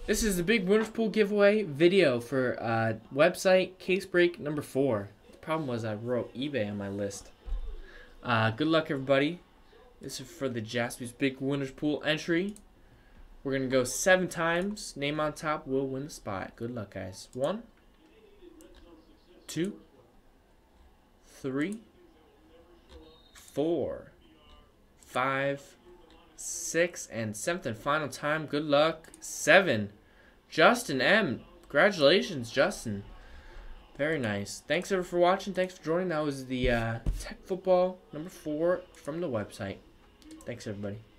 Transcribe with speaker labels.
Speaker 1: This is the big winners pool giveaway video for website case break number 4. The problem was I wrote eBay on my list. Good luck, everybody. This is for the Jaspy's big winners pool entry. We're gonna go 7 times. Name on top will win the spot. Good luck, guys. 1, 2, 3, 4, 5, 6, and 7th and final time. Good luck. 7. Justin M. Congratulations, Justin. Very nice. Thanks everyone for watching. Thanks for joining. That was the Tech Football number 4 from the website. Thanks everybody.